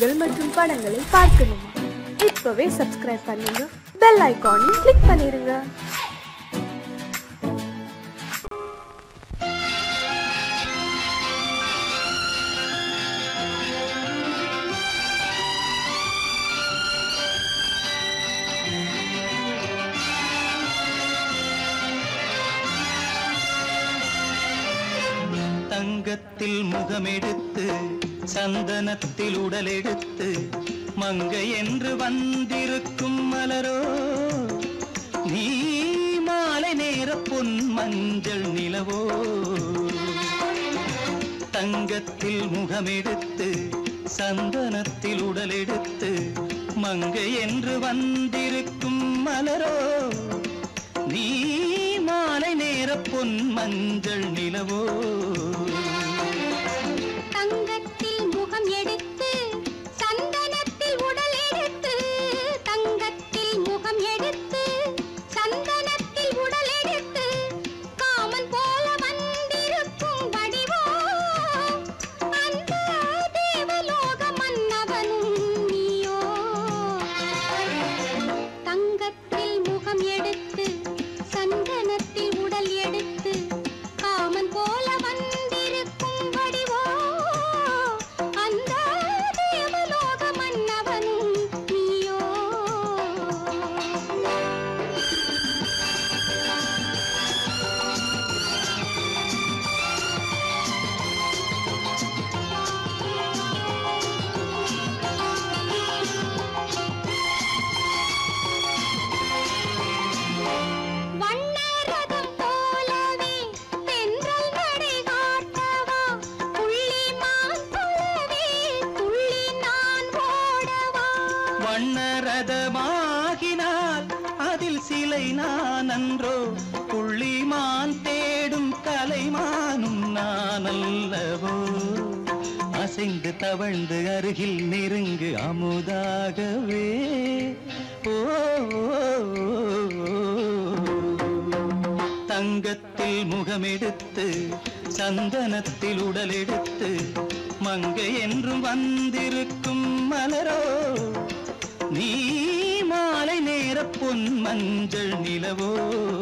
நிகழ்ச்சிகள் மற்றும் படங்களை பார்க்கணுமா? இப்பவே சப்ஸ்கிரைப் பண்ணுங்க, பெல் ஐகானையும் கிளிக் பண்ணிருங்க. தங்கத்தில் முகமெடுத்து சந்தனத்தில் உடலெடுத்து மங்கை என்று வந்திருக்கும் மலரோ, நீ மாலை நேர பொன் மஞ்சள் நிலவோ. தங்கத்தில் முகமெடுத்து சந்தனத்தில் உடலெடுத்து மங்கை என்று வந்திருக்கும் மலரோ, நீ மாலை நேர பொன் மஞ்சள் நிலவோ. தங்கத்தில் முகம் எடுத்து சந்தனத்தில் உடல் எடுத்து, தங்கத்தில் முகம் எடுத்து சந்தனத்தில் உடல் எடுத்து காமன் போல வந்திருக்கும் வடிவோ, அந்த தேவலோக மன்னவனும் நீயோ. தங்கத்தில் முகம் எடுத்து சந்தனத்தில் உடல் எடுத்து காமன் போல வந்திருக்கும் வடிவோ, அந்த தேவலோக மன்னவனும் நீயோ. வண்ணரதம் போலவே தென்றல் நடை காட்டவா, புள்ளிமான் போலவே துள்ளி நான் ஓடவா. வண்ணரதமாகினால் அதில் சிலை நான் அன்றோ, புள்ளிமான் தேடும் கலைமானும் நான் அல்லவோ. அசைந்து தவழ்ந்து அருகில் நெருங்கு அமுதாகவே. ஓ, தங்கத்தில் முகமெடுத்து சந்தனத்தில் உடலெடுத்து மங்கை என்றும் வந்திருக்கும் மலரோ, நீ மாலை நேர பொன் மஞ்சள் நிலவோ.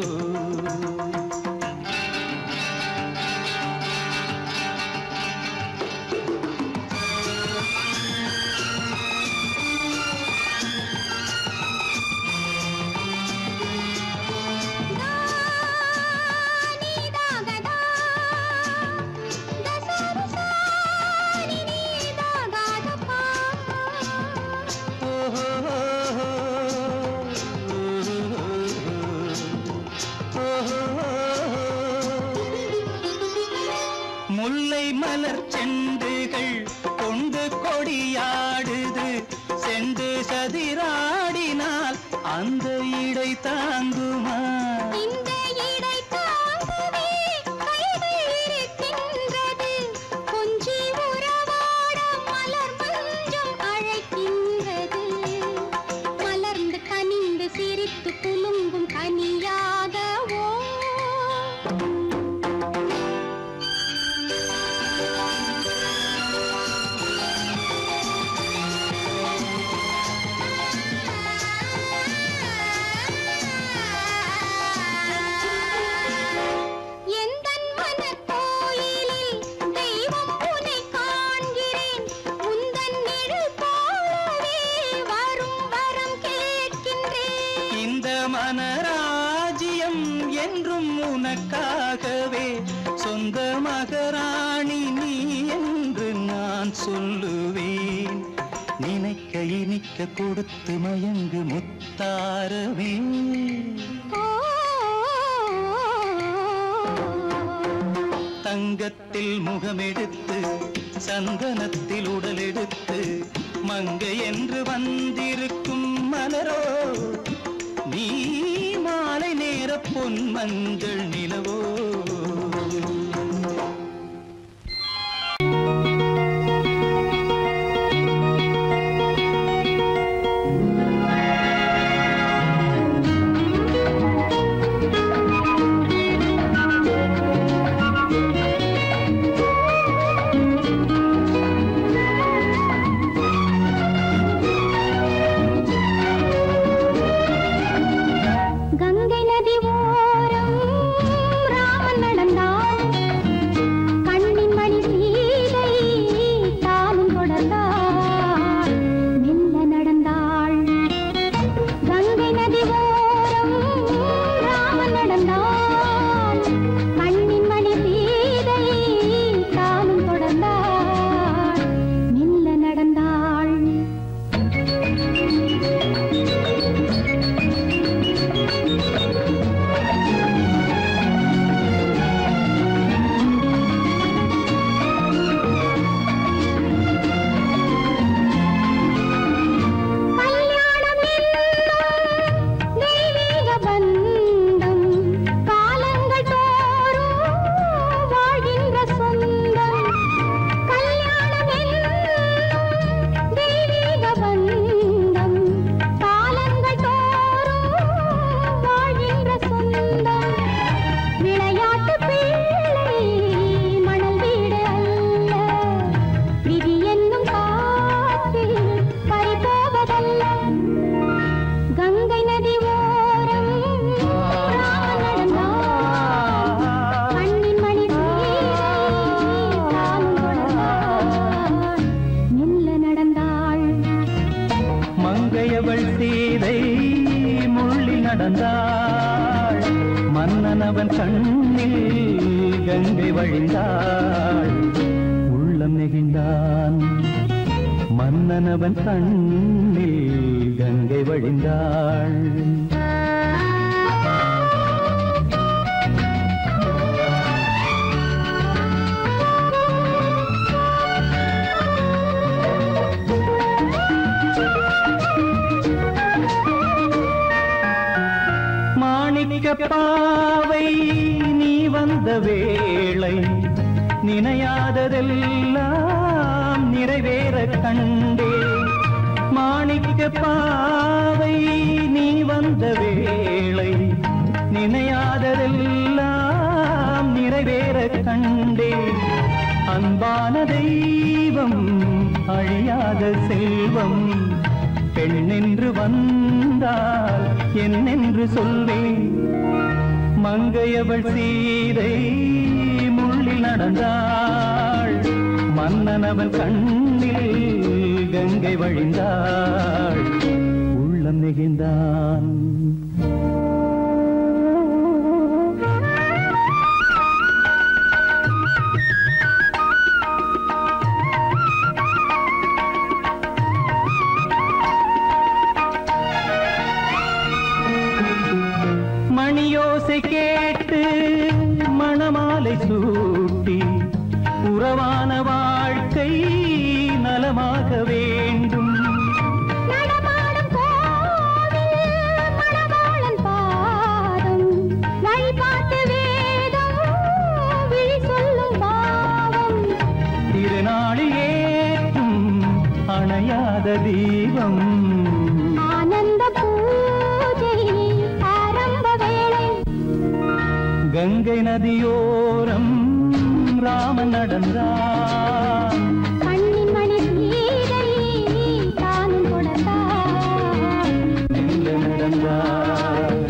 முல்லை மலர் செண்டுகள் கொண்டு கொடியாடுது, செண்டு சதிராடினால் அந்த இடை தாங்குமா? இந்த இடை தாங்கவே கைகள் இருக்கின்றது, கொஞ்சி உறவாட மலர் மஞ்சம் அழைக்கின்றது. மலர்ந்து கனிந்து சிரித்து குலுங்கும் கனியாகவோ. எந்தன் மனக்கோயிலில் தெய்வம் உன்னை காண்கிறேன், உந்தன் நிழல் போலவே வரும் வரம் கேட்கின்றேன். இந்த மனராஜ்யம் என்றும் உனக்காகவே, சொந்த மகராணி நீ என்று நான் சொல்லுவேன். நினைக்க இனிக்க கொடுத்து மயங்கு முத்தாரவே. தங்கத்தில் முகமெடுத்து சந்தனத்தில் உடலெடுத்து மங்கை என்று வந்திருக்கும் மலரோ, நீ மாலை நேர பொன் மஞ்சள் நிலவோ. நடந்தாள் மன்னன் அவன் கண்ணில் கங்கை வழிந்தாள் உள்ளம் நெகிழ்ந்தான் மன்னன் அவன் கண்ணில் கங்கை வழிந்தாள் பாவை நீ வந்த வேளை நினையாததெல்லாம் நிறைவேற கண்டே மாணிக்க பாவை நீ வந்த வேளை நினையாததெல்லாம் நிறைவேற கண்டே அன்பான தெய்வம் அழியாத செல்வம் பெண்ணென்று வந்தால் என்னென்று சொல்வேன் மங்கையவள் சீதை முள்ளில் நடந்தாள் மன்னன் அவன் கண்ணில் கங்கை வழிந்தாள் உள்ளம் நெகிழ்ந்தான் மணியோசை கேட்டு மணமாலை சூட்டி உறவான வாழ்க்கை நலமாக வேண்டும் நடமாடும் கோவில் மணவாளன் பாதம் வழிபாட்டு வேதம் விழி சொல்லும் பாவம் திருநாளில் ஏற்றும் அணையாத தீபம் ஆனந்த பூஜை ஆரம்ப வேளை கங்கை நதியோரம் ராமன் நடந்தான் கண்ணின் மணி சீதை தானும் கொடுத்தான் எங்க நடந்தான்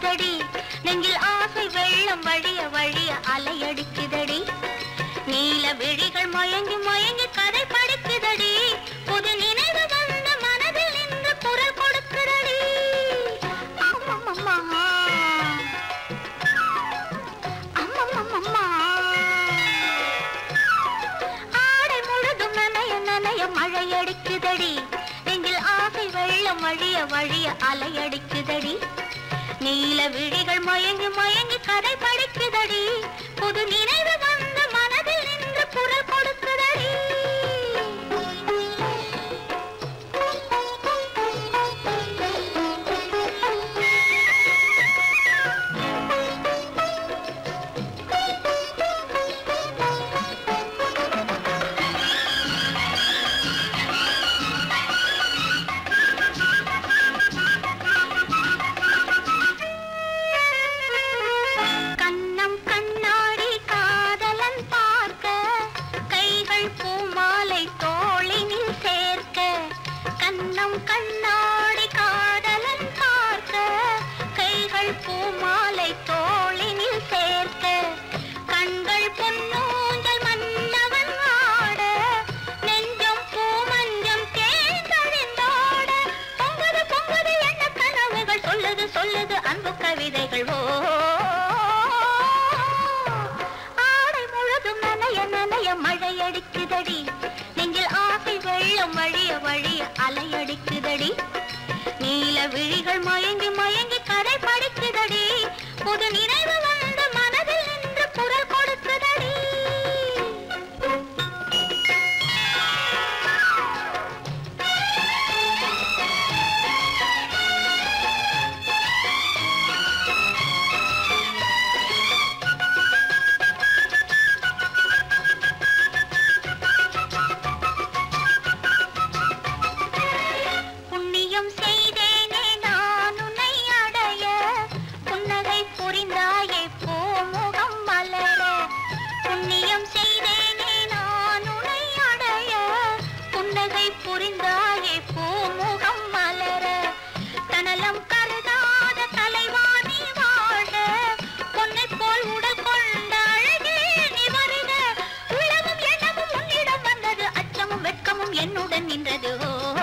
படிக்குதடி நெஞ்சில் ஆசை வெள்ளம் வழிய வழிய அலையடிக்குதடி நீல விழிகள் மயங்கி மயங்கி கதை படிக்குதடி புது நினைவு வந்த மனதில் நின்று குரல் கொடுக்குதடி அம்மம்மா அம்மம்மா ஆடை முழுதும் நனைய நனைய மழையடிக்குதடி நெஞ்சில் ஆசை வெள்ளம் வழிய வழிய அலையடிக்குதடி நீல விழிகள் மயங்கி மயங்கி கதை படிக்குதடி புது நினைவு வந்த மனதில் நின்று குரல் கொடுக்குதடி கண்ணாடி காதலன் பார்க்க கைகள் பூமாலை தோளினில் சேர்க்க கண்கள் பொன்னூஞ்சல் மன்னவன் ஆட நெஞ்சம் பூமஞ்சம் தேர்ந்தழிந்தோட பொங்குது பொங்குது என்ன கனவுகள் சொல்லுது சொல்லுது அன்பு கவிதைகள் ஆடை முழுதும் நனைய நனைய மழையடிக்குதடி நெஞ்சில் ஆசை வெள்ளம் வழிய வழிய அலையடிக்குதடி நீல விழிகள் மயங்கி மயங்கி கதை படிக்குதடி புது நினைவு வந்த மனதில் நின்று குரல் கொடுக்குதடி புரிந்தாயே பூமுகம் மலர தனலம் கருதாத தலைவாணி வாழ பொன்னை போல் உடல் கொண்ட அழகே நீ வருக உலகம் எண்ணமும் உன்னிடம் வந்தது அச்சமும் வெட்கமும் என்னுடன் நின்றது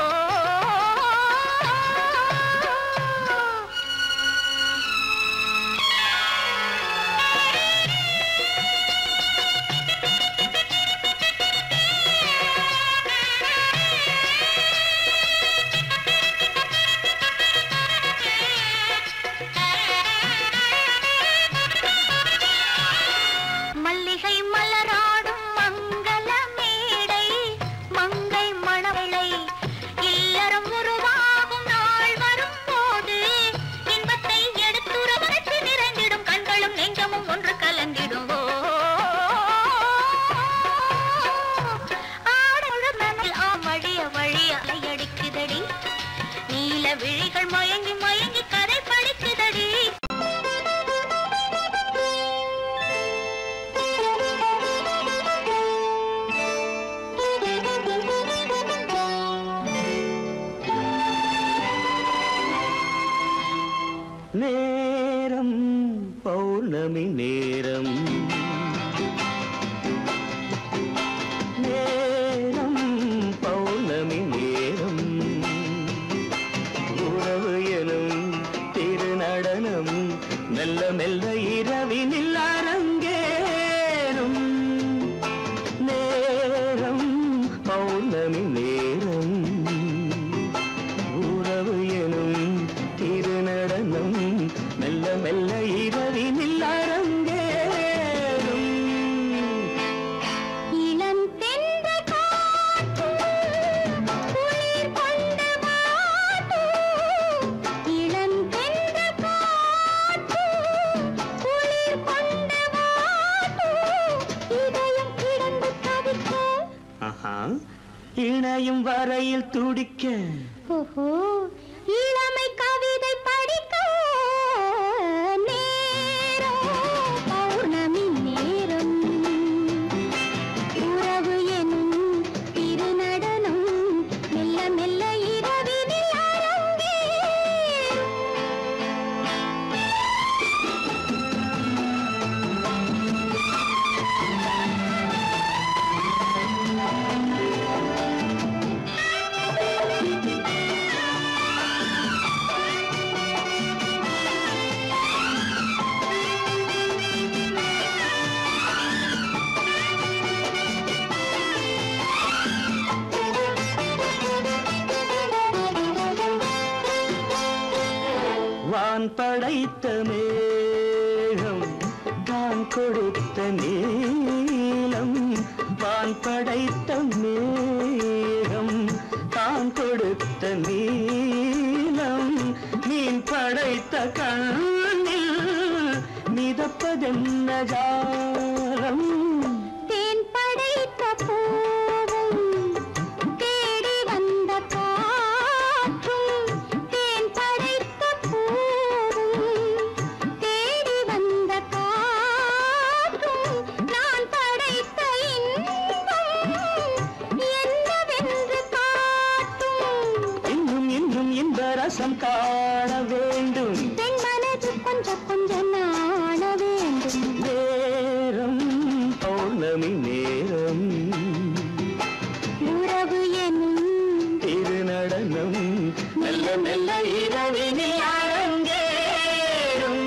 விழிகள் மயங்கி மயங்கி கதை படிக்குதடி நேரம் பௌர்ணமி நேரம் நேரம் பௌர்ணமி நேரம் உறவு எனும் திருநடனம் மெல்ல மெல்ல இரவினில் அரங்கேறும் நேரம் பௌர்ணமி நேரம் உறவு எனும் திருநடனம் மெல்ல மெல்ல இரவினில் அரங்கேறும் இணையும் வரையில் துடிக்க இளமை கவிதை படிக்க நேரம் பௌர்ணமி நேரம் உறவு எனும் திருநடனம் மெல்ல மெல்ல இரவினில் அரங்கேறும் படைத்த மேகம் தான் கொடுத்த நீலம் வான் படைத்த மேகம் தான் கொடுத்த நீலம் மீன் படைத்த கண்ணில் மிதப்பதென்ன ஜாலம் தேன் படைத்த பூவும் தேடி வந்த காற்றும் தேன் படைத்த பூவும் தேடி வந்த காற்றும் நான் படைத்த இன்பம் என்னவென்று காட்டும் இன்னும் இன்னும் இந்த ரசம் காண வேண்டும் பெண் மனது கொஞ்சம் கொஞ்சம் நாண வேண்டும் நேரம் பௌர்ணமி நேரம் உறவு எனும் திருநடனம் மெல்ல மெல்ல இரவினில் அரங்கேறும்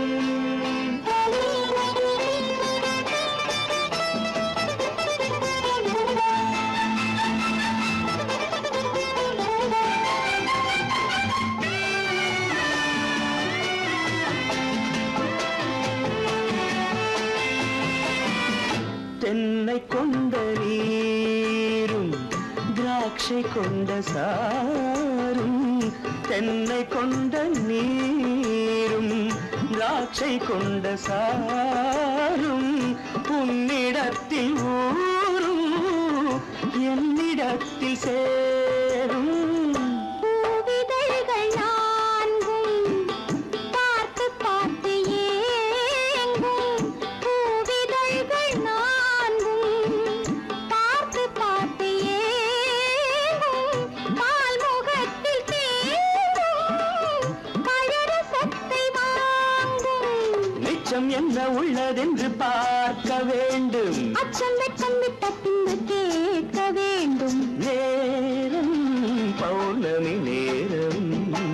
தென்னை கொண்ட நீரும் திராட்சை கொண்ட சாரும் தென்னை கொண்ட நீரும் திராட்சை கொண்ட சாரும் உன்னிடத்தில் ஊரும் என்னிடத்தில் சேரும் பூவிதழ்கள் நான்கும் பார்த்து பார்த்து ஏங்கும் பூவிதழ்கள் நான்கும் பார்த்து பார்த்து ஏங்கும் பால் முகத்தில் தேங்கும் பழரசத்தை வாங்கும் நிச்சம் என்ன உள்ளதென்று பார்க்க வேண்டும் அச்சம் வெட்கம் விட்ட பின்பு கேட்க வேண்டும் நேரம் பௌர்ணமி நேரம்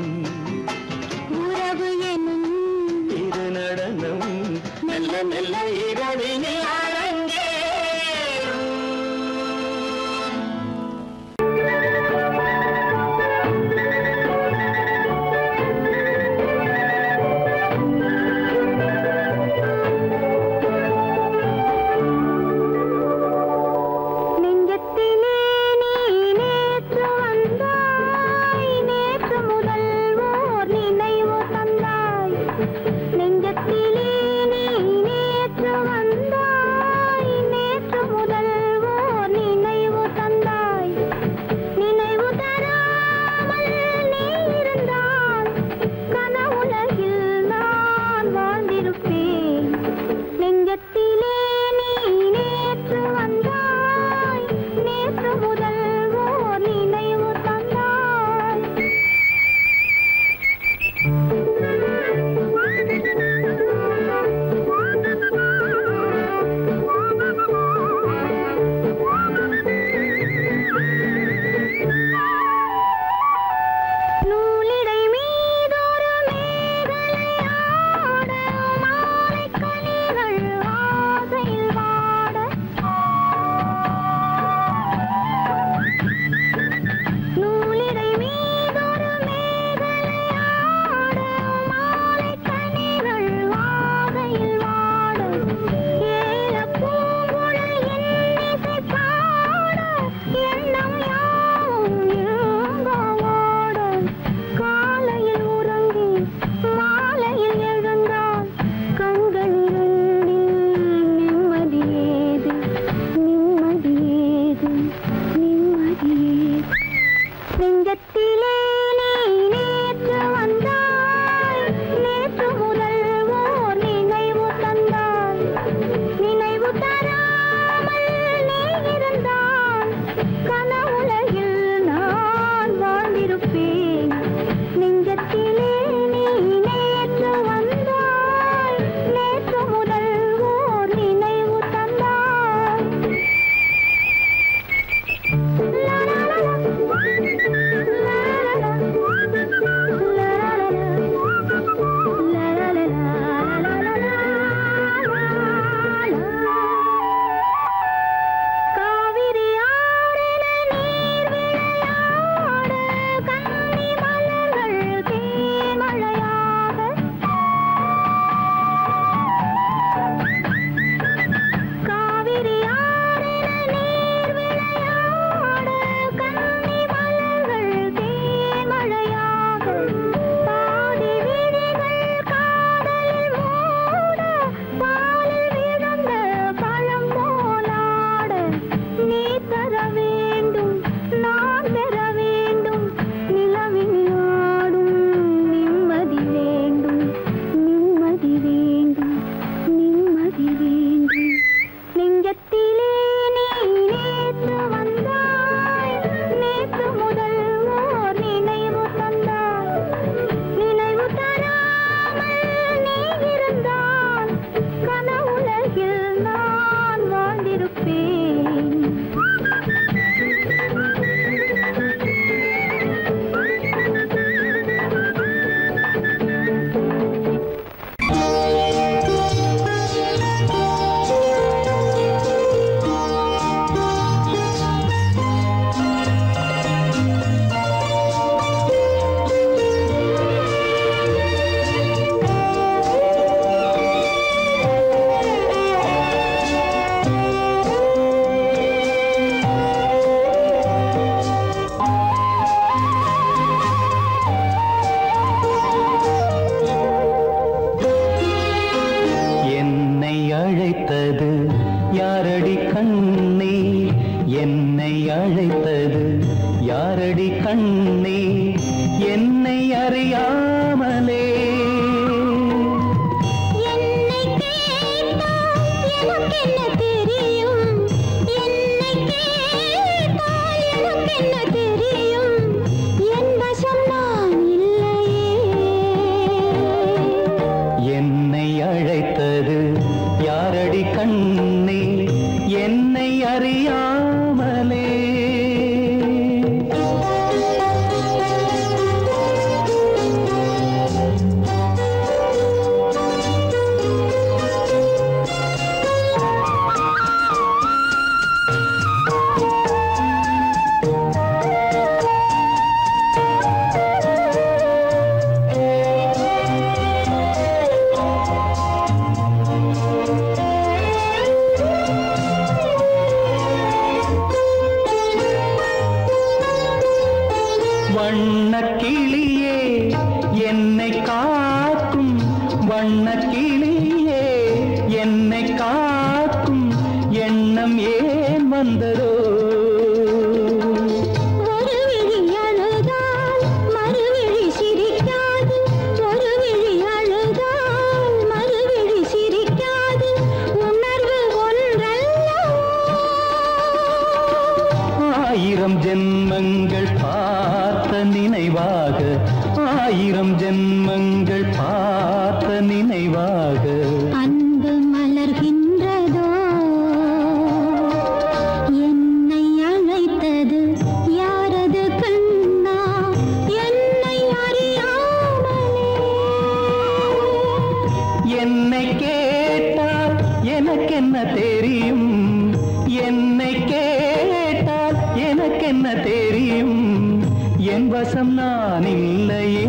உறவு எனும் திருநடனம் மெல்ல மெல்ல இரவினில் அரங்கேறும் நெஞ்சத்திலே நீ நேற்று வந்தாய் நேற்று முதல் ஓர் நினைவு தந்தாய் நெஞ்சத்திலே நீ நேற்று வந்தாய் நேற்று முதல் ஓர் நினைவு தந்தாய் நினைவு தராமல் நீ இருந்தால் கனவுலகில் நான் வாழ்ந்திருப்பேன் நெஞ்சத்திலே நீ நேற்று வந்தாய் நேற்று முதல் ஓர் நினைவு தந்தாய் வண்ணக்கிளியே என்னை காக்கும் எண்ணம் ஏன் வந்ததோ ஆயிரம் ஜென்மங்கள் பார்த்த நினைவாக ஆயிரம் ஜென்மங்கள் பார்த்த நினைவாக அன்பு மலர்கின்றதோ என்னை அழைத்தது யாரது கண்ணா என்னை அறியாமலே என்னை கேட்டால் எனக்கென்ன தெரியும் என்னை கேட்டால் எனக்கென்ன தெரியும் என் வசம் நான் இல்லையே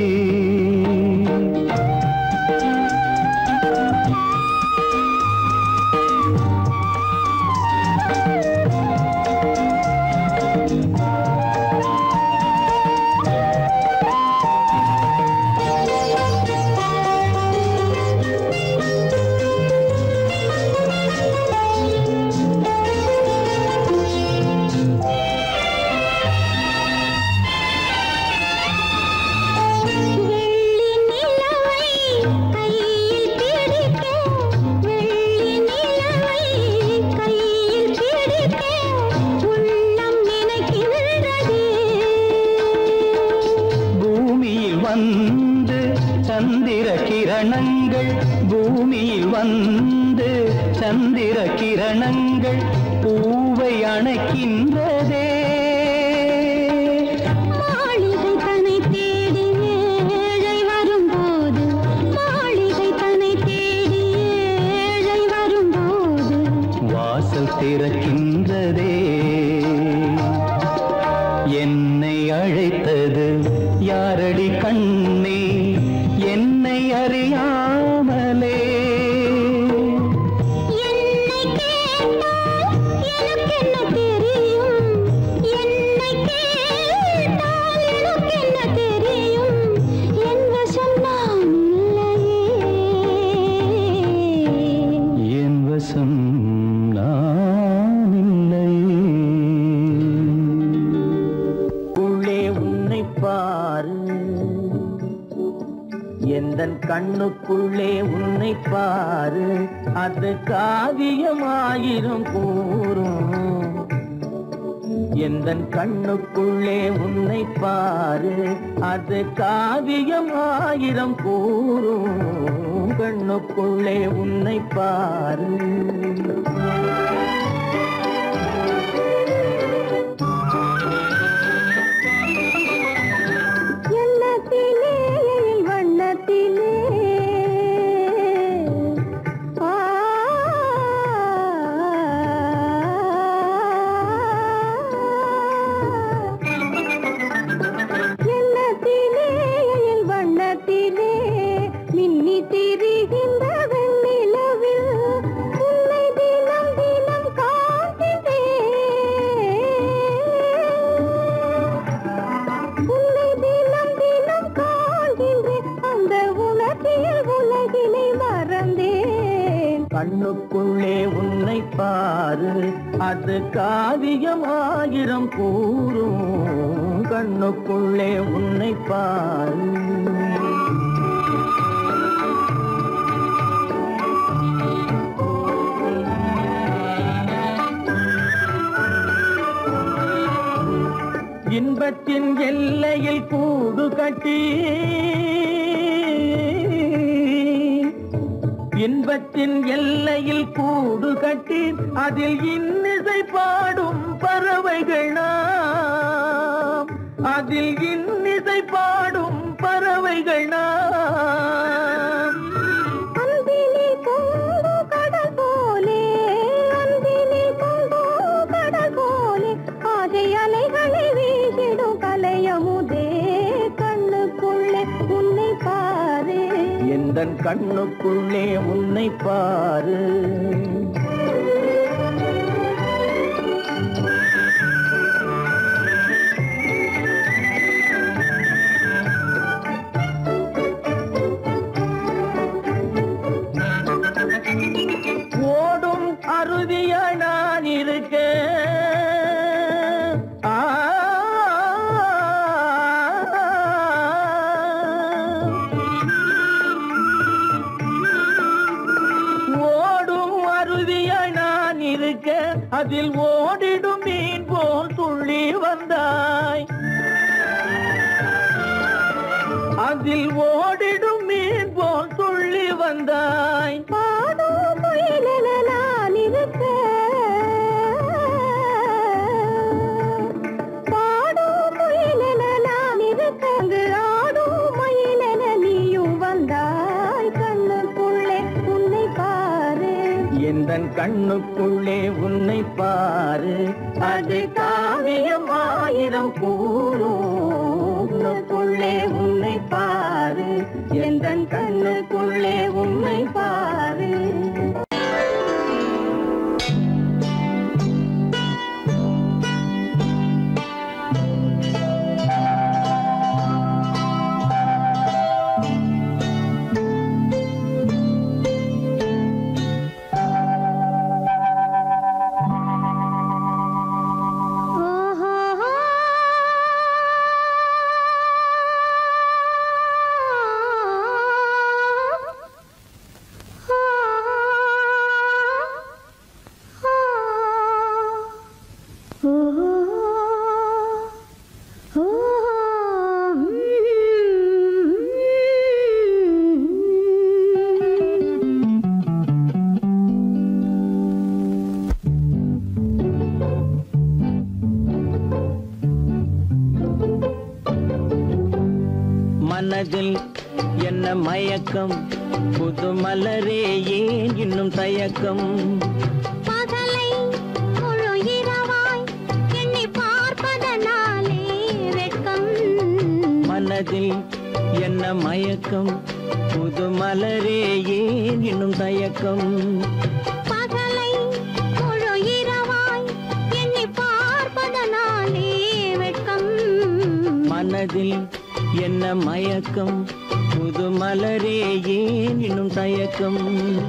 வந்து சந்திர கிரணங்கள் பூமியில் வந்து சந்திர கிரணங்கள் பூவை அணைக்கின்றதே மாளிகை தன்னை தேடி ஏழை வரும்போது மாளிகை தன்னை தேடி ஏழை வரும்போது வாசல் திறக்கின்றதே என்னை அழைத்தது யாரடி கண்ணே என்னை அறியாமலே என்னை கேட்டால் எனக்கென்ன தெரியும் என்னை கேட்டால் எனக்கென்ன தெரியும் என் வசம் நான் இல்லையே என் வசம் நான் இல்லையே உள்ளே உன்னை பாரு எந்தன் கண்ணுக்குள்ளே உன்னை பாரு அது காவியமாயிரும் கூறும் எந்தன் கண்ணுக்குள்ளே உன்னை பாரு அது காவியமாயிரம் கூறும் கண்ணுக்குள்ளே உன்னை பாரு கண்ணுக்குள்ளே உன்னை பாரு அது காவியமாயிரம் கூறும் கண்ணுக்குள்ளே உன்னை பாரு இன்பத்தின் எல்லையில் கூடு கட்டி இன்பத்தின் எல்லையில் கூடு கட்டி அதில் இன்னிசை பாடும் பறவைகள் நாம் அதில் இன்னிசை பாடும் பறவைகள் நாம் அன்பினில் பொங்கு கடல் போலே அன்பினில் பொங்கு கடல் போலே ஆசை அலைகளை வீசிடும் கலையமுதே கண்ணுக்குள்ளே உன்னை பாரு எந்தன் கண்ணுக்குள்ளே உன்னை பாரு அதில் ஓடிடும் மீன் போல் துள்ளி வந்தாய் அதில் ஓடிடும் மீன் போல் துள்ளி வந்தாய் பாடும் முயலென நான் இருக்க பாடும் முயலென நான் இருக்க அங்கு ஆடும் மயிலென நீயும் வந்தாய் கண்ணுக்குள்ளே உன்னை பாரு எந்தன் கண்ணுக்குள்ளே உன்னை பாரு அது காவியம் ஆயிரம் கூறுக்குள்ளே உன்னை பாரு எந்தன் கண்ணுக்குள்ளே உன்னை பாரு மனதில் என்ன மயக்கம் புது மலரே ஏன் இன்னும் தயக்கம் பகலை முழு இரவாய் எண்ணி பார்ப்பதனாலே வெட்கம் மனதில் என்ன மயக்கம் புது மலரே ஏன் இன்னும் தயக்கம் பகலை முழு இரவாய் எண்ணி பார்ப்பதனாலே வெட்கம் மனதில் என்ன மயக்கம் புது மலரே ஏன் இன்னும் தயக்கம்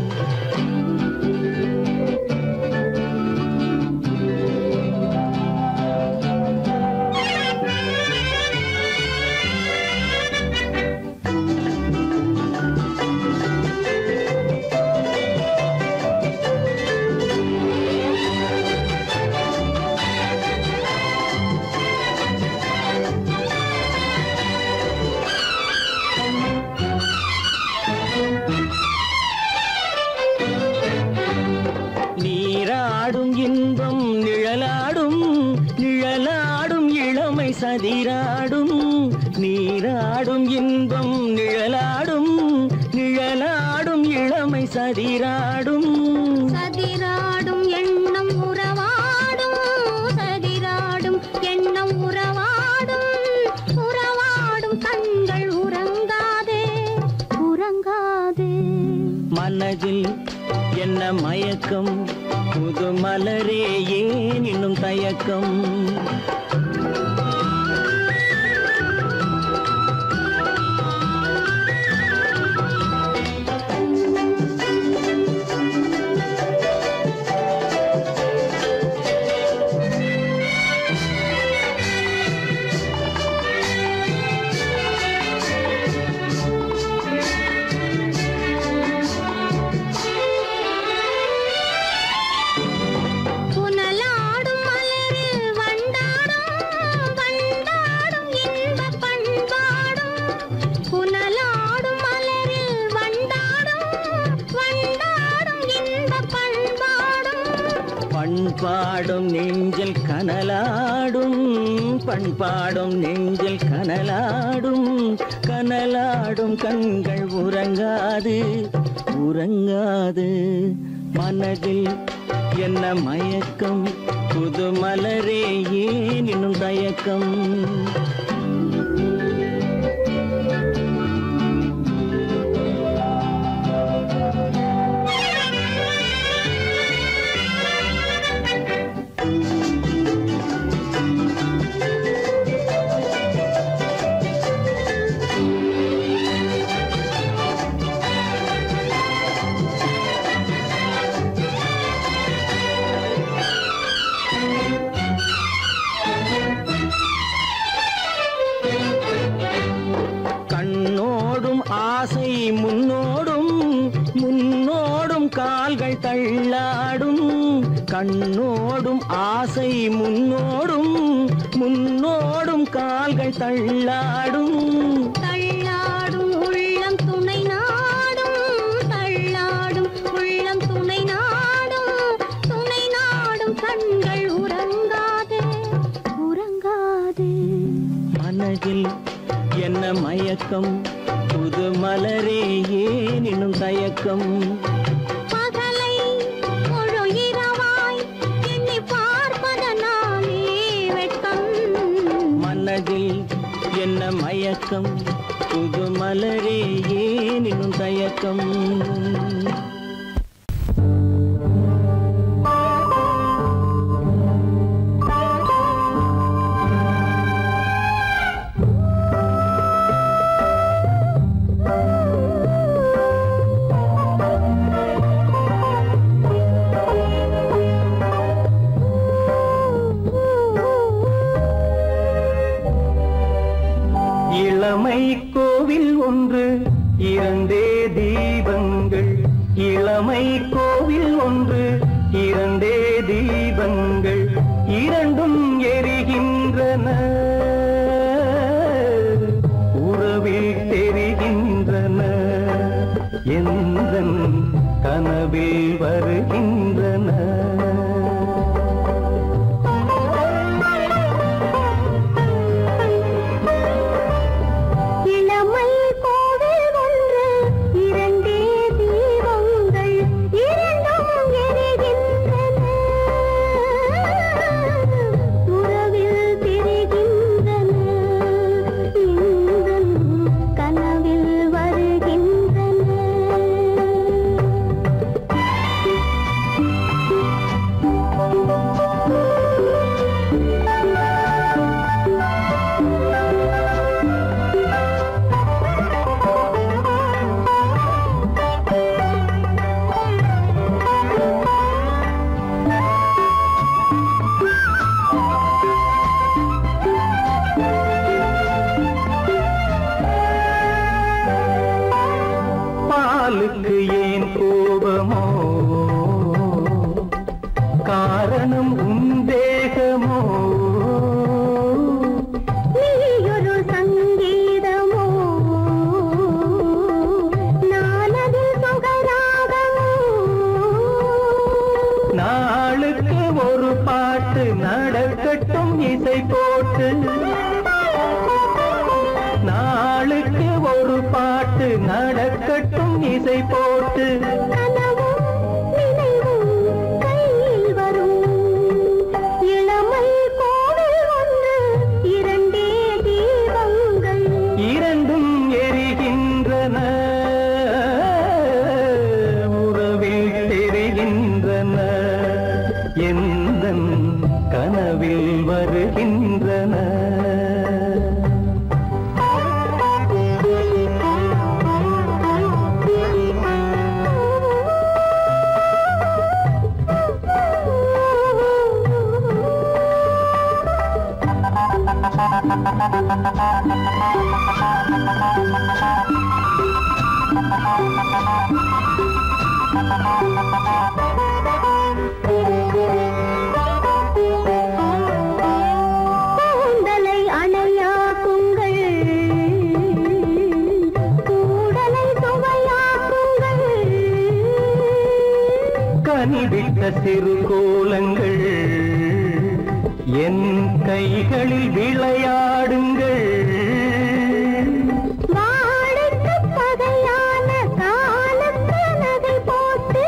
நீராடும் இன்பம் நிழலாடும் நிழலாடும் இளமை சதிராடும் நீராடும் இன்பம் நிழலாடும் நிழலாடும் இளமை சதிராடும் சதிராடும் எண்ணம் உறவாடும் சதிராடும் எண்ணம் உறவாடும் உறவாடும் கண்கள் உறங்காதே உறங்காதே மனதில் என்ன மயக்கம் புது மலரே ஏன் இன்னும் தயக்கம் புனலாடும் மலரில் வண்டாடும் வண்டாடும் இன்பப் பண்பாடும் புனலாடும் மலரில் வண்டாடும் வண்டாடும் இன்பப் பண்பாடும் பண்பாடும் நெஞ்சில் கனலாடும் பண்பாடும் நெஞ்சில் கனலாடும் கனலாடும் கண்கள் உறங்காது உறங்காது மனதில் என்ன மயக்கம் புது மலரே ஏன் இன்னும் தயக்கம் கண்ணோடும் ஆசை முன்னோடும் முன்னோடும் கால்கள் தள்ளாடும் கண்ணோடும் ஆசை முன்னோடும் முன்னோடும் கால்கள் தள்ளாடும் தள்ளாடும் உள்ளம் துணை நாடும் தள்ளாடும் உள்ளம் துணை நாடும் கண்கள் உறங்காதே உறங்காதே மனதில் என்ன மயக்கம் புது மலரே ஏனினும் தயக்கம் பகலை முழு இரவாய் எண்ணி பார்ப்பதனாலே வெட்கம் மனதில் என்ன மயக்கம் புது மலரே ஏனினும் தயக்கம் இளமை கோவில் ஒன்று இரண்டே தீபங்கள் இளமை கோவில் ஒன்று இரண்டே தீபங்கள் இரண்டும் எரிகின்றன உறவில் தெரிகின்றன எந்தன் கனவில் வருகின்றன பாலுக்கு ஏன் கோபமோ காரணம் உந்தேகமோ நீயொரு சங்கீதமோ நானது சுகராகமோ நாளுக்கு ஒரு பாட்டு நடக்கட்டும் இசை போட்டு நாளுக்கு ஒரு பாட்டு நடக்கட்டும் இசை போட்டு கனவும் நினைவும் கையில் வரும் இளமை கோவில் ஒன்று இரண்டே தீபங்கள் இரண்டும் எரிகின்றன உறவில் தெரிகின்றன எந்தன் கனவில் வருகின்றன கூந்தலை அணையாக்குங்கள் கூடலை சுவையாக்குங்கள் கனிவிட்ட சிறு கோலங்கள் என் கைகளில் விளையாடுங்கள் வாழைக்கு பகையான காலத்து நகை போட்டு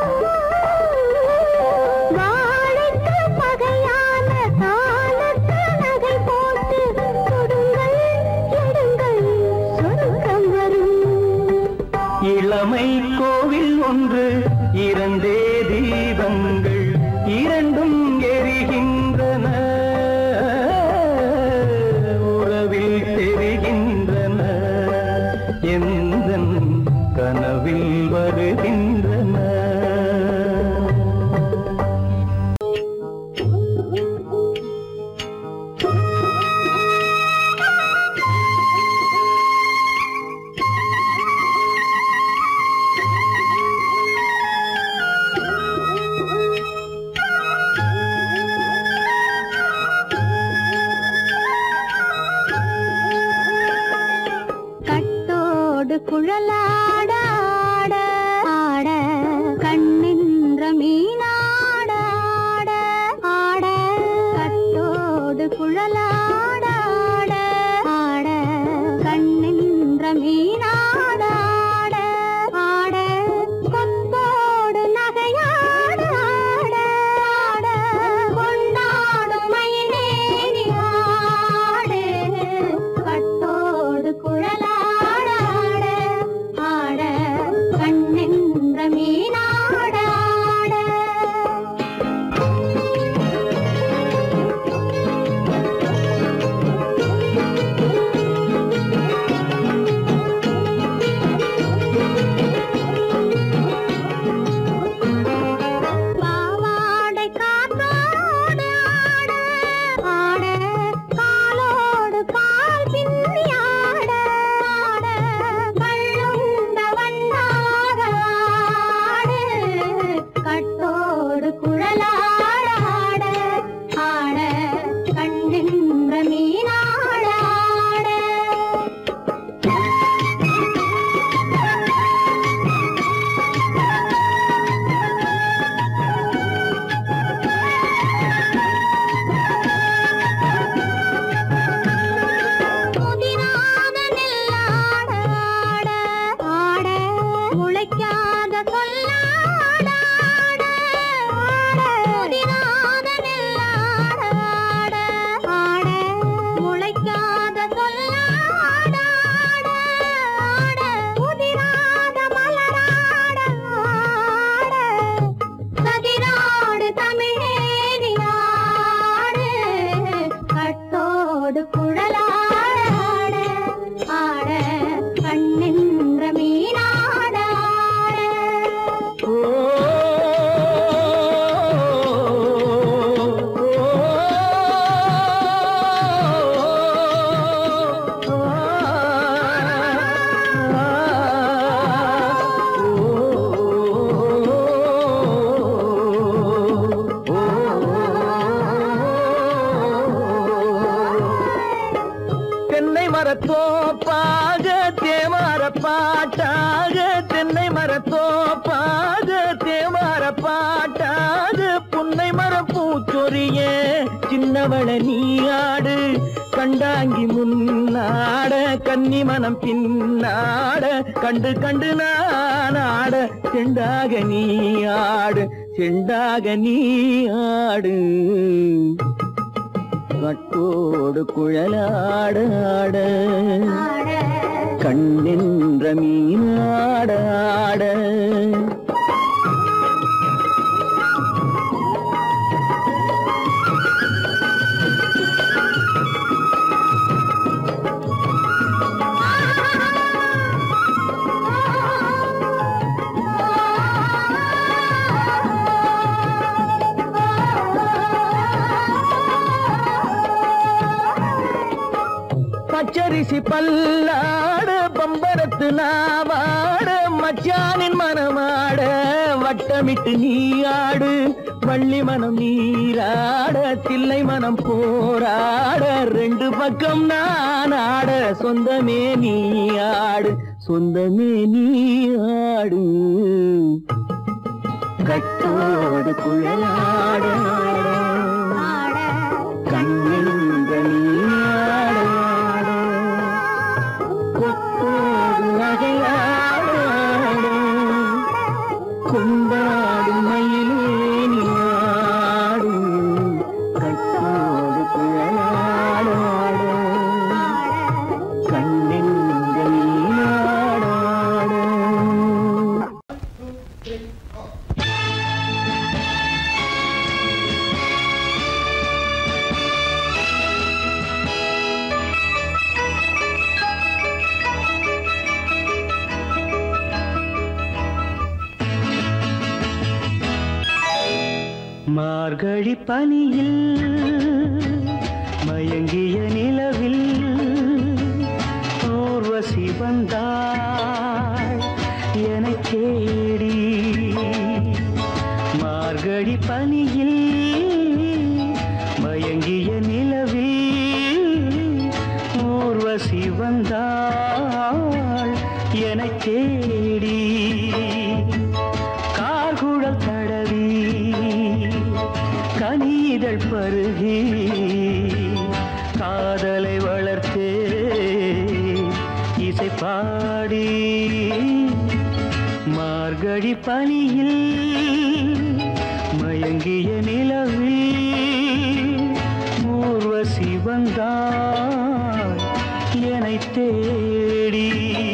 வாழைக்கு பகையான காலத்து நகை போட்டு கொடுங்கள் எடுங்கள் சொர்க்கம் வரும் இளமை கோவில் ஒன்று இரண்டே தீபங்கள் இரண்டும் எரிகின்றன உறவில் தெரிகின்றன எந்தன் கனவில் வருகின்றன முளைக்காத சொல்லாட புதிராத நெல்லாட ஆட முளைக்காத சொல்லாட புதிராத மலராட கதிராடு தமிழேனியாடு கட்டோடு குழலாட ஆட கண்ணின்ற மீனாட தென்னை மரத்தோப்பாக தேமார பாட்டாக தென்னை மரத்தோப்பாக தேமார பாட்டாக புன்னை மரம் பூச்சொரிய சின்னவள நீயாடு கண்டாங்கி முன்னாட கன்னி மனம் பின்னாட கண்டு கண்டு நானாட செண்டாக நீயாடு செண்டாக நீயாடு கட்டோடு குழலாடாட கண்ணின்ற மீனாடாட பச்சரிசி பல்லாட பம்பரத்து நாவாட மச்சானின் மனமாட வட்டமிட்டு நீயாடு வள்ளி மனம் நீராட தில்லை மனம் போராட ரெண்டு பக்கம் நான் ஆட சொந்தமே நீயாடு சொந்தமே நீயாடு கட்டோடு குழலாட கண்ணின்ற நீயாட கொண்டாடு மயிலேனியாடு கட்டோடு குழலாட கண்ணின்ற நீயாட மார்கழி பனியில் மயங்கிய நிலவில் ஊர்வசி வந்தாள் எனக் கேடி மார்கழி பனியில் மயங்கிய நிலவில் ஊர்வசி வந்தாள் எனக் கேடி கார்குழல் தடவி கனிதழ் பருகி காதலை வளர்த்தே இசை பாடி மார்கழி பனியில் மயங்கிய நிலவில் ஊர்வசி வந்தாள் என்னைத் தேடி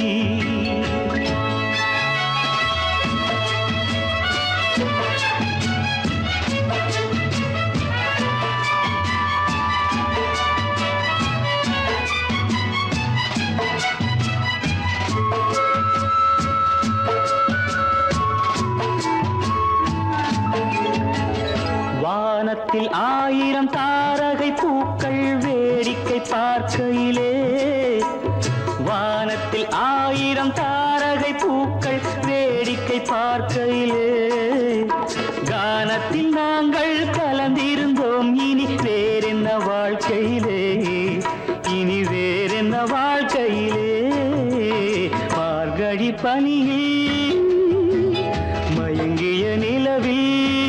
வானத்தில் 1000 தாரகை பூக்கள் வேடிக்கை பார்க்கையிலே வானத்தில் 1000 தாரகை பூக்கள் வேடிக்கை பார்க்கையிலே கானத்தில் நாங்கள் கலந்திருந்தோம் இனி வேறென்ன வாழ்க்கையிலே இனி வேறென்ன வாழ்க்கையிலே மார்கழி பனியில் மயங்கிய நிலவில்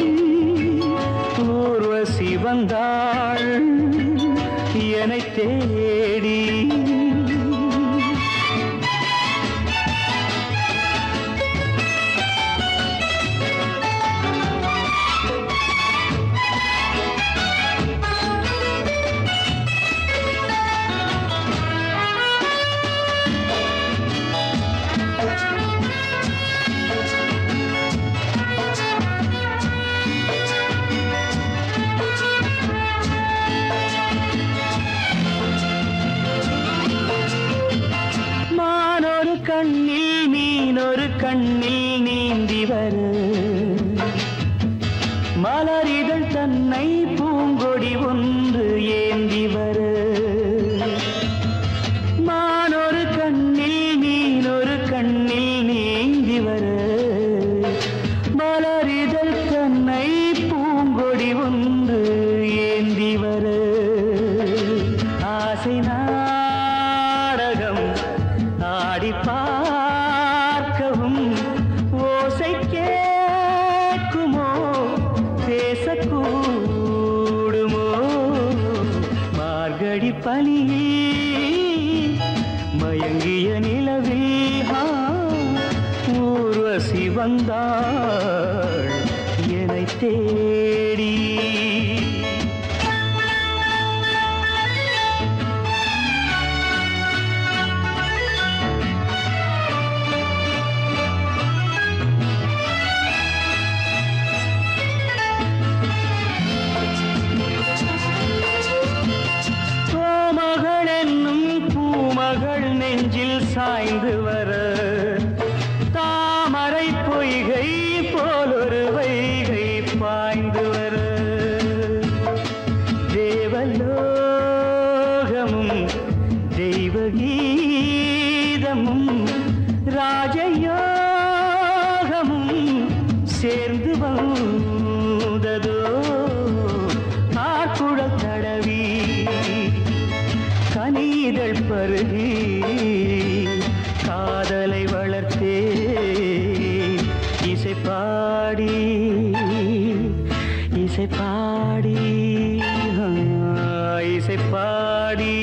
ஊர்வசி வந்தாள் என்னைத் தேடி வந்தாள் என்னை தேடி. நெஞ்சில் சாய்ந்து வர தாமரை பொய்கை போலொரு வைகை பாய்ந்து வர தேவலோகமும் தெய்வகீதமும் ராஜயோகமும் சேர்ந்து வந்ததோ ஆக்குழல் தடவி கனிதழ் பருகி காதலை வளர்த்தே இசை பாடி இசை பாடி இசை பாடி.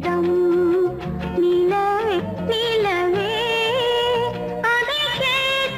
நிலவே அதை கேட்டு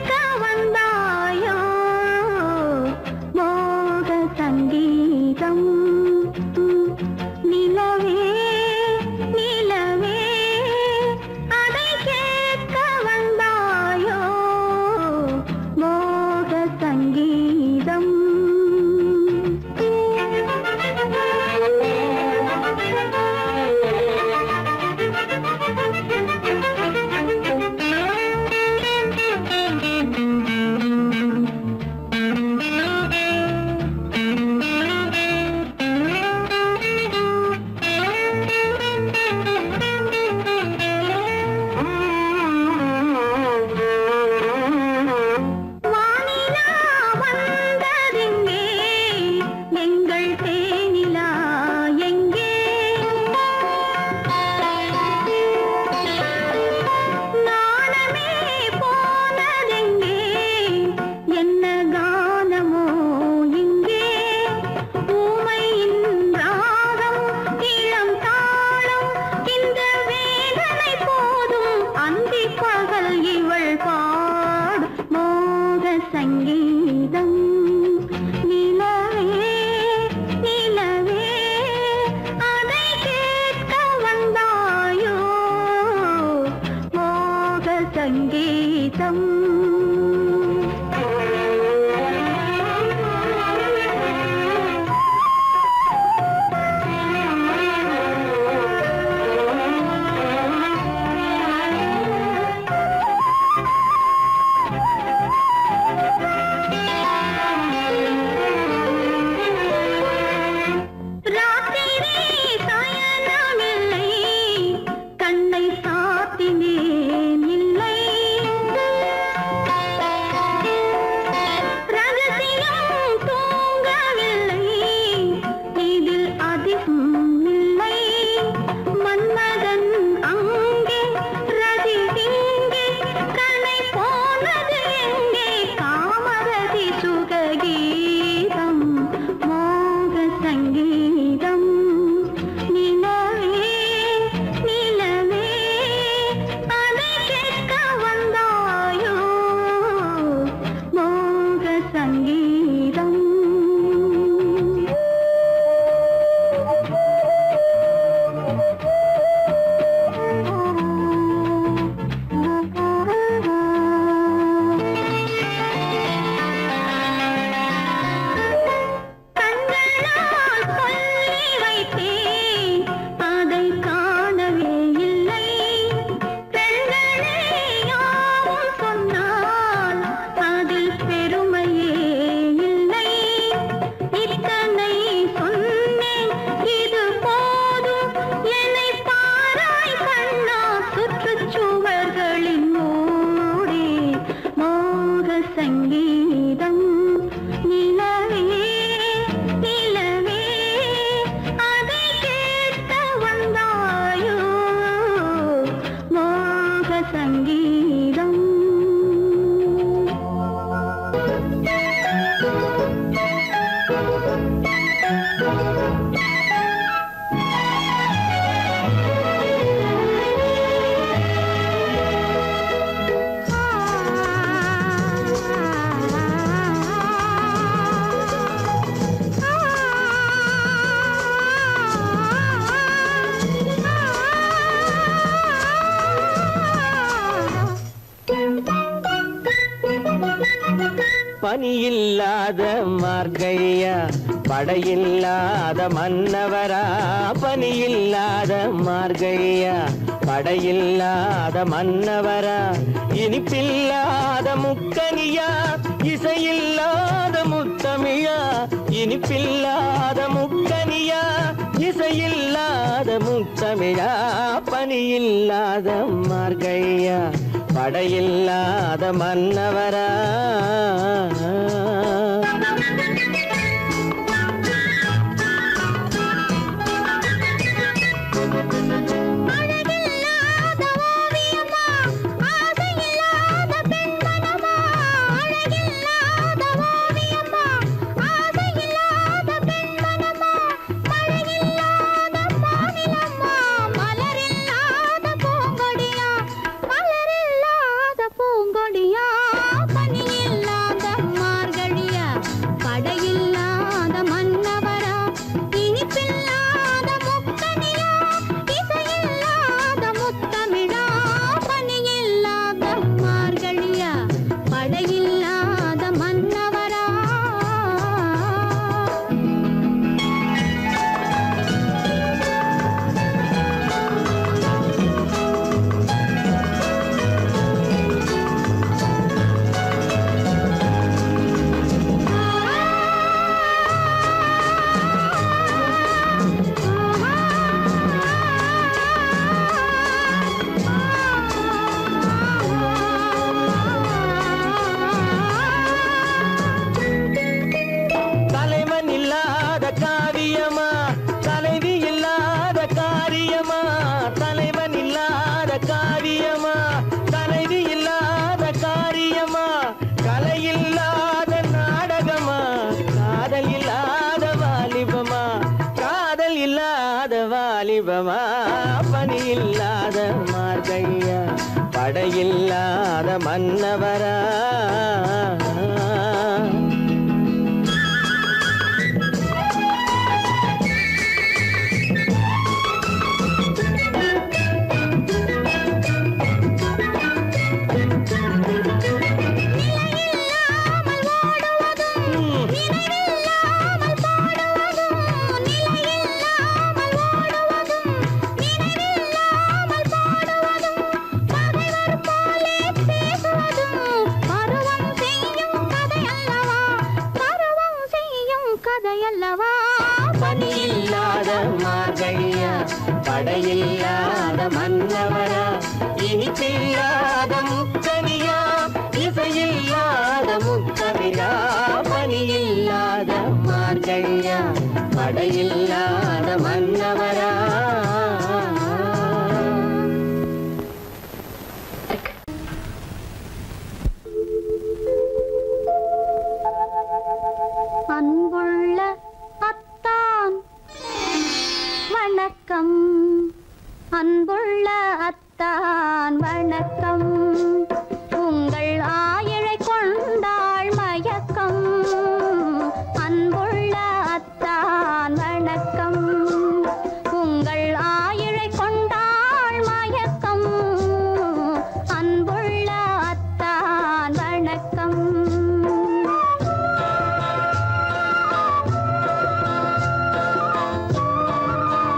பனியில்லாத மார்கழியா படையில்லாத மன்னவரா பனியில்லாத மார்கழியா படையில்லாத மன்னவரா இனிப்பில்லாத முக்கனியா இசையில்லாத முத்தமிழா இனிப்பில்லாத முக்கனியா இசையில்லாத முத்தமிழா பனியில்லாத மார்கழியா படையில்லாத மன்னவரா பனியில்லாத மார்கழியா படையில்லாத மன்னவரா பனியில்லாத மார்கழியா படையில்லாத மன்னவரா இனிப்பில்லாத முக்கனியா இசையில்லாத முத்தமிழா பனியில்லாத மார்கழியா படையில்லாத மன்னவரா அன்புள்ள அத்தான் வணக்கம் அன்புள்ள அத்தான் வணக்கம் உங்கள் ஆயிழை கொண்டாள் மயக்கம் அன்புள்ள அத்தான் வணக்கம் உங்கள் ஆயிழை கொண்டாள் மயக்கம் அன்புள்ள அத்தான் வணக்கம்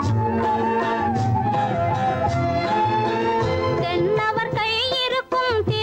தென்னவர் கை இருக்கும்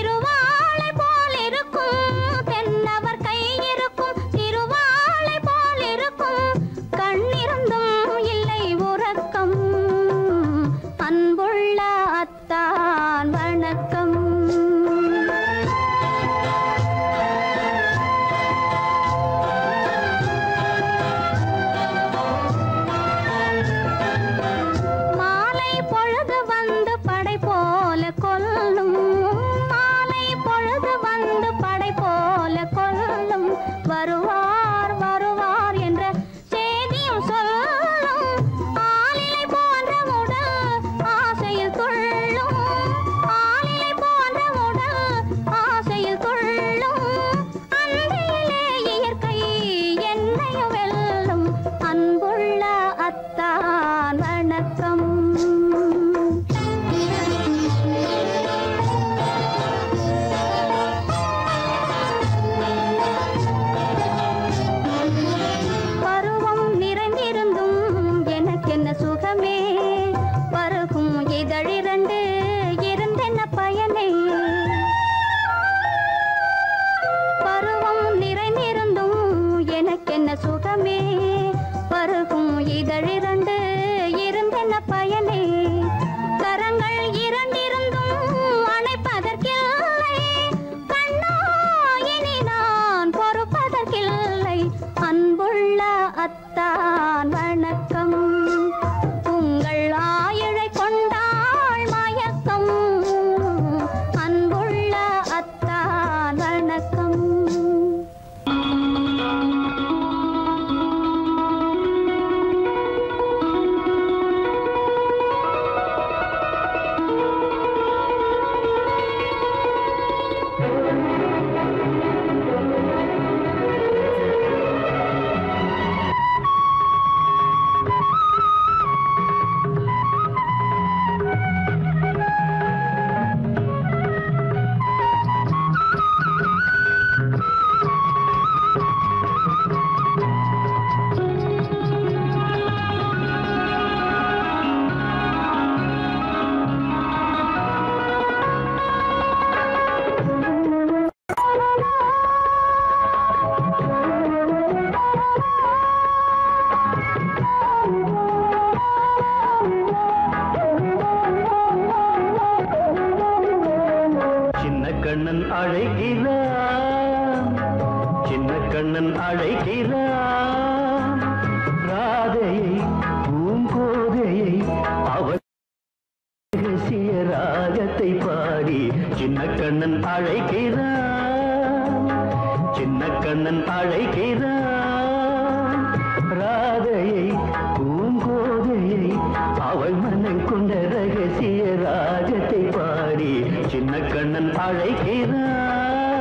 ரகசிய ராகத்தை பாடி சின்ன கண்ணன் அழைக்கிறான், சின்ன கண்ணன் அழைக்கிறான். ராதையை பூங்கோதையை அவள் மனம் கொண்ட ரகசிய ராகத்தை பாடி சின்ன கண்ணன் அழைக்கிறான்.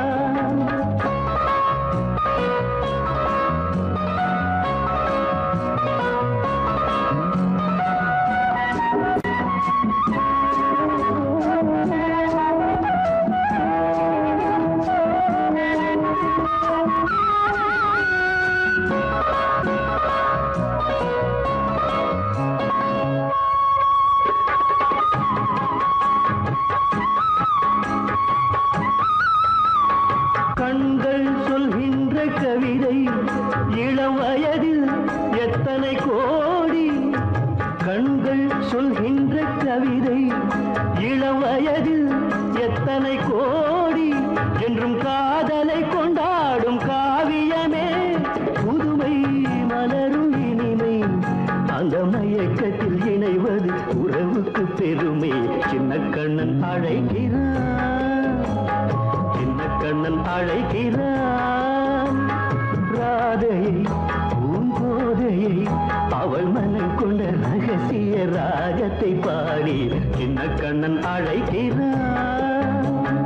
கண்கள் சொல்கின்ற கவிதை இளம் வயதில் எத்தனை கோடி, கண்கள் சொல்கின்ற கவிதை இளம் வயதில் எத்தனை கோடி, என்றும் காதலை கொண்டாடும் காவியமே புதுமை மலரும் இனிமை, அந்த மயக்கத்தில் இணைவது உறவுக்கு பெருமை. சின்ன கண்ணன் அழைக்கிறான், சின்ன கண்ணன் அழைக்கிறான். ராதையை பூங்கோதையை அவள் மனம் கொண்ட ரகசிய ராகத்தை பாடி சின்ன கண்ணன் அழைக்கிறான்.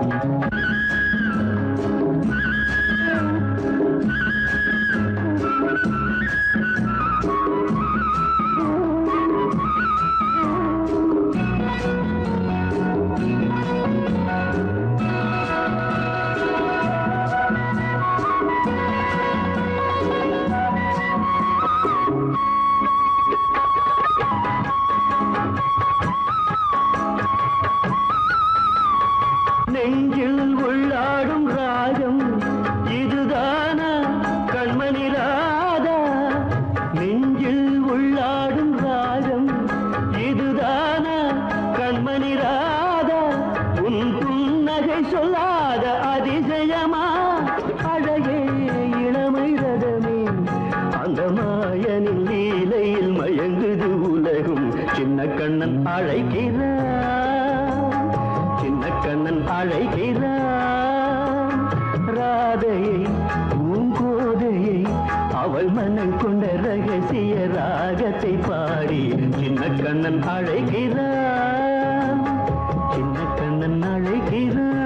நெஞ்சில் உள்ளாடும் ராகம் இதுதானா கண்மணி ராதா, நெஞ்சில் உள்ளாடும் ராகம் இதுதானா கண்மணி ராதா, உன் புன்னகை சொல்லாத அதிசயமா அழகே இளமை ரதமே, அந்த மாயனின் லீலையில் மயங்குது உலகும். சின்ன கண்ணன் அழைக்கிறான், சின்ன கண்ணன் அழைக்கிறான். ராதையை பூங்கோதையை அவள் மனம் கொண்ட ரகசிய ராகத்தை பாடி சின்ன கண்ணன் அழைக்கிறான், சின்ன கண்ணன் அழைக்கிறான்.